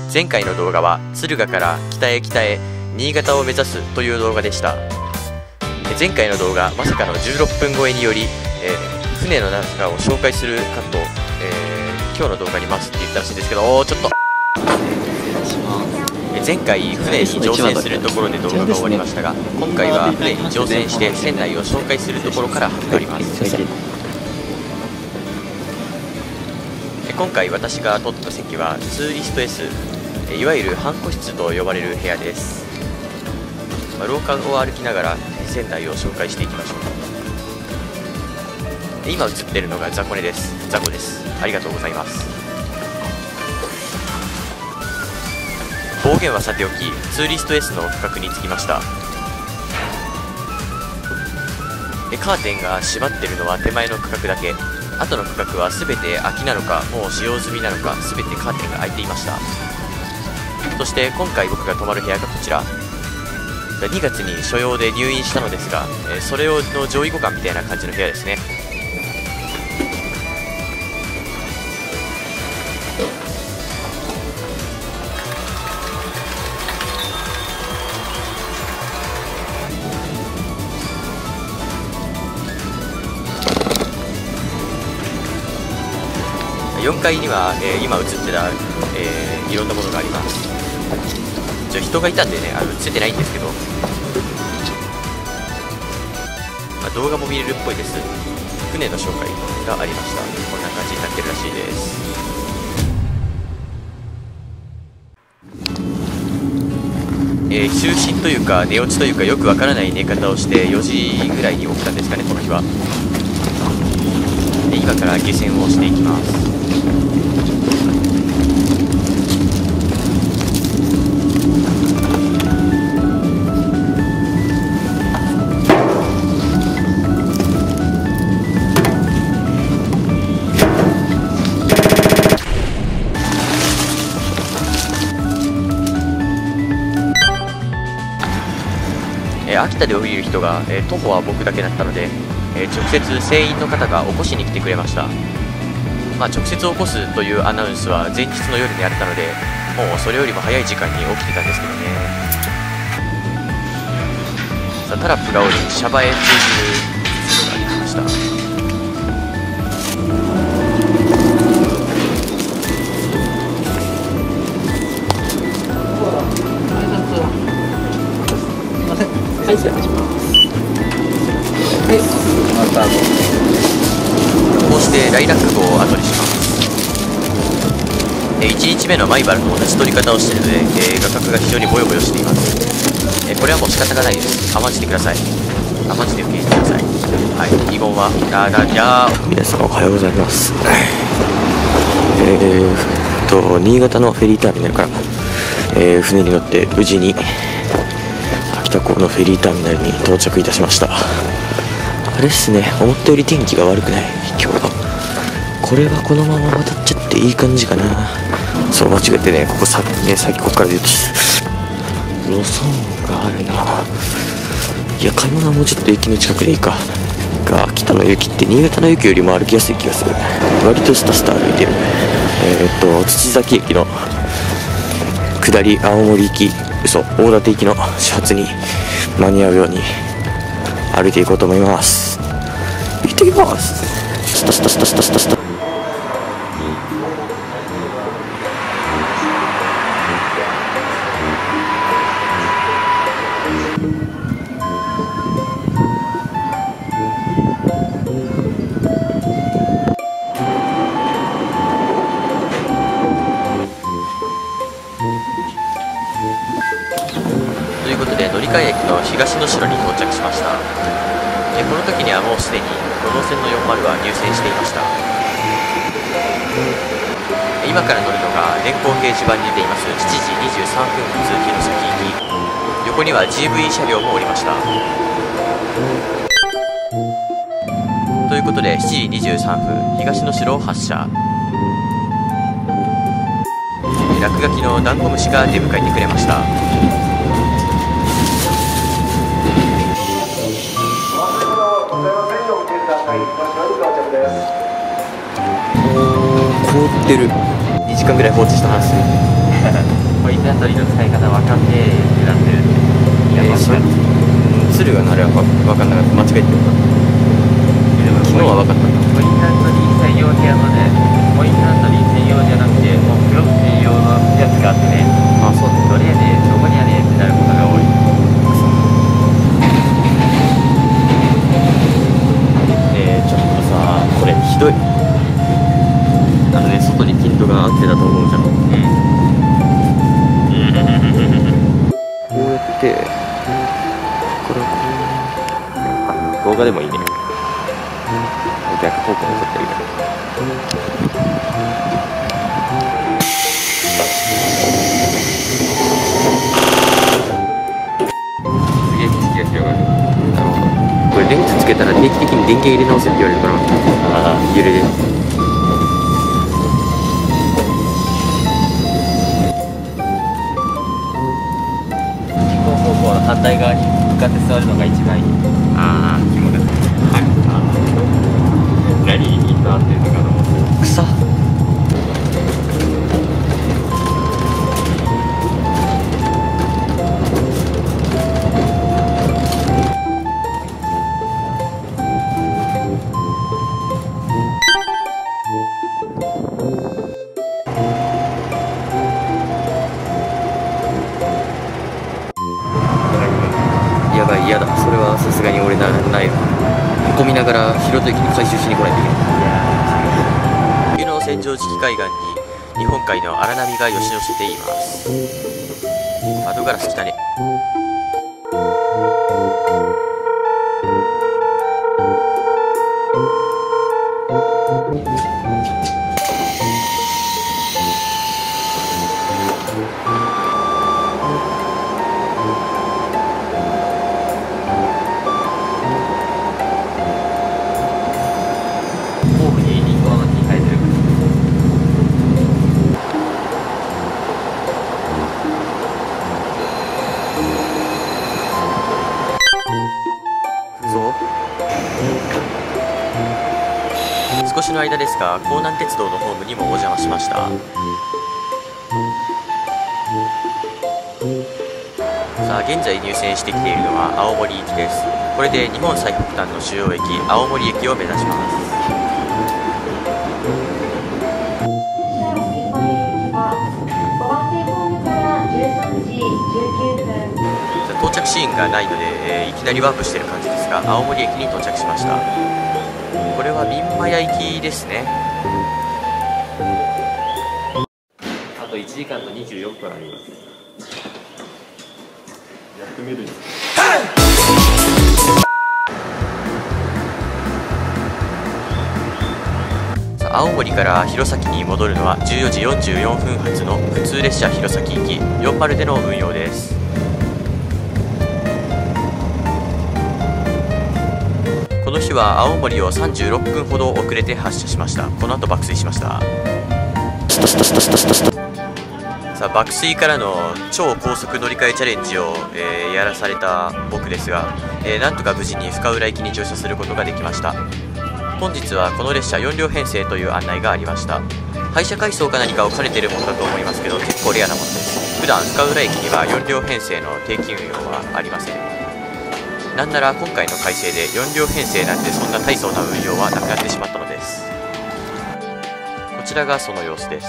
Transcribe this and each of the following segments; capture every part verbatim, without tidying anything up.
前回の動画は敦賀から北へ北へ新潟を目指すという動画でした。前回の動画まさかのじゅうろっぷん超えにより、えー、船の中を紹介するかと、えー、今日の動画に回すって言ったらしいんですけど、おーちょっと前回船に乗船するところで動画が終わりましたが、今回は船に乗船して船内を紹介するところから始まります。今回私が取った席はツーリスト エス、いわゆる半個室と呼ばれる部屋です。まあ、廊下を歩きながら船内を紹介していきましょう。今映っているのが雑魚寝です。雑魚です。ありがとうございます。暴言はさておき、ツーリスト エスの区画に着きました。カーテンが閉まっているのは手前の区画だけ、後の区画は全て空きなのかもう使用済みなのか、全てカーテンが開いていました。そして今回僕が泊まる部屋がこちら。にがつに所用で入院したのですが、それの上位互換みたいな感じの部屋ですね。よんかいには、えー、今映ってた、えー、いろんなものがあります。ちょ人がいたんでね、あの映ってないんですけど、まあ、動画も見れるっぽいです。船の紹介がありました。こんな感じになってるらしいです。えー、就寝というか寝落ちというかよくわからない寝方をしてよじぐらいに起きたんですかね、この日は。で今から下船をしていきます。秋田で降りる人が、えー、徒歩は僕だけだったので、えー、直接船員の方が起こしに来てくれました。まあ、直接起こすというアナウンスは前日の夜にあったので、もうそれよりも早い時間に起きてたんですけどね。さあタラップが降りシャバへ通じる通路ができました。 はい、失礼します。はい、またこうしてライラック号を後にします。いちにちめのマイバルと同じ取り方をしているので、えー、画角が非常にボヨボヨしています。えー、これはもう仕方がないです。甘んじてください。甘んじて受け入れてください。はい、疑問はあだじゃあ皆さんおはようございます。えーと新潟のフェリーターミナルから、えー、船に乗って無事に秋田港のフェリーターミナルに到着いたしました。あれっすね、思ったより天気が悪くない今日は。これはこのまま渡っちゃっていい感じかな。そう、間違えてね、ここさ、ね、さっきここから出てロソンがあるな。いや、買い物はもうちょっと駅の近くでいいか。が秋田の雪って新潟の雪よりも歩きやすい気がする。割とスタスタ歩いてる。えー、っと土崎駅の下り青森行き嘘大館行きの始発に間に合うように歩いていこうと思います。行ってきます。スタスタスタスタスタスタ。 ということで乗り換え駅の東の城に到着しました。えこの時にはもうすでにご号線のよんじゅうは入線していました。今から乗るのが電光掲示板に出ていますしちじにじゅうさんぷん発弘前行き。横には ジーブイ 車両もおりました。ということでしちじにじゅうさんぷん東の城を発車。落書きのダンゴムシが出迎えてくれました。 凍ってる。 にじかんぐらい放置したはず。 ポイント取りの使い方分かんねえってなってるんで。いや、 えー、それ鶴がなれば分かんなかった。間違えてるか昨日は分かったんだ。 ポイント取り専用部屋のね、ポイント取り専用じゃなくて、もうプロ専用のやつがあってね、 あ、そうだね。 どれやねん、どこにやねんってなることが多い。 えー、ちょっとさ、これひどい。あのね、外にピントが合ってたと思うじゃん。うん。こうやって、これあ、動画でもいいね。逆方向に撮ってるけど。 すげえ景色が広がる。 なるほど。これレンズつけたら定期的に電源入れ直せって言われるから。ああ、揺れで。 反対側に向かって座るのが一番いい。 ああ、 肝ですね。はい。何にヒント合ってるのかと思って。 草。やばい、嫌だ。それはさすがに俺ならないわ。へこみながら広戸駅に回収しに来ないといけない。 冬の千畳敷海岸に日本海の荒波が押し寄せています。窓ガラス来たね。少しの間ですが、江南鉄道のホームにもお邪魔しました。さあ、現在入線してきているのは青森行きです。これで日本最北端の主要駅、青森駅を目指します。到着シーンがないので、えー、いきなりワープしてる感じですが、青森駅に到着しました。これはビンマヤ行きですね。あといちじかんとにじゅうよっぷんあります。やってみるんです。さあ、青森から弘前に戻るのはじゅうよじよんじゅうよんぷん発の普通列車弘前行きよんじゅうでの運用です。この日は青森をさんじゅうろっぷんほど遅れて発車しました。この後爆睡しました。さあ、爆睡からの超高速乗り換えチャレンジを、えー、やらされた僕ですが、えー、なんとか無事に深浦駅に乗車することができました。本日はこの列車よん両編成という案内がありました。廃車改装か何かを兼ねているものだと思いますけど、結構レアなものです。普段深浦駅にはよん両編成の定期運用はありません。なんなら今回の改正でよん両編成なんてそんな大層な運用はなくなってしまったのです。こちらがその様子です。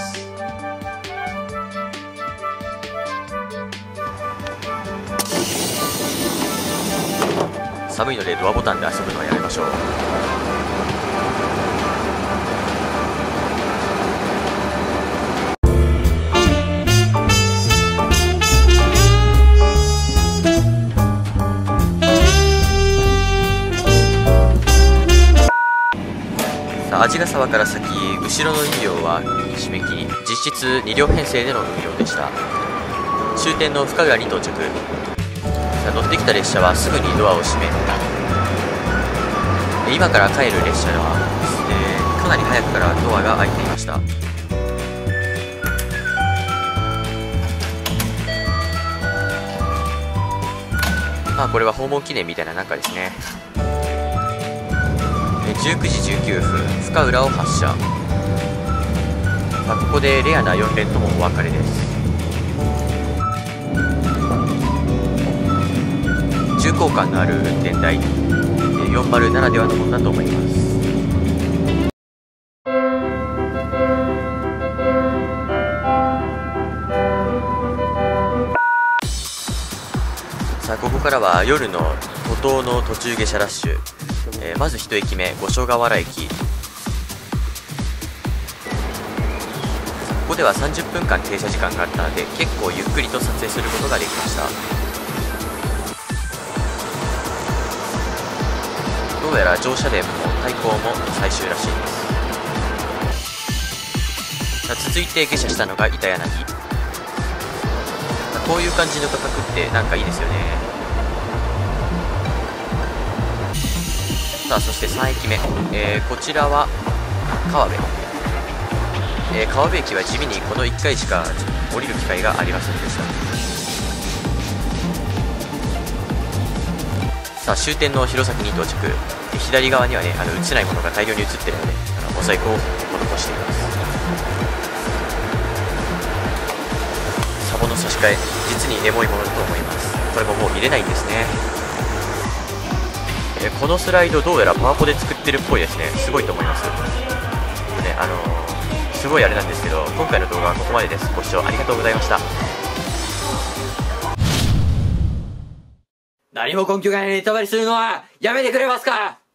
寒いのでドアボタンで遊ぶのはやめましょう。鰺ヶ沢から先、後ろのに両は締め切り、実質に両編成での運用でした。終点の深浦に到着。さあ、乗ってきた列車はすぐにドアを閉め、今から帰る列車はですね、かなり早くからドアが開いていました。まあこれは訪問記念みたいな中ですね。じゅうくじじゅうきゅうふん、深浦を発車。さあ、ここでレアなよん連ともお別れです。 重厚感のある運転台、えー、よんじゅうならではのものだと思います。さあここからは夜の都東の途中下車ラッシュ、えー、まずいち駅目五所川原駅、ここではさんじゅっぷんかん停車時間があったので結構ゆっくりと撮影することができました。どうやら乗車電も対向も最終らしいです。さあ続いて下車したのが板柳、こういう感じの価格ってなんかいいですよね。さあそしてさん駅目、えー、こちらは川辺、えー、川辺駅は地味にこのいっかいしか降りる機会がありませんでした。さあ終点の弘前に到着、左側にはねあの映せないものが大量に映っているのであのモザイクを施しています。サボの差し替え、実にエモいものだと思います。これももう見れないんですね。えー、このスライドどうやらパワポで作ってるっぽいですね。すごいと思います。ね、あのー、すごいあれなんですけど、今回の動画はここまでです。ご視聴ありがとうございました。 何も根拠がないネタバレするのはやめてくれますか。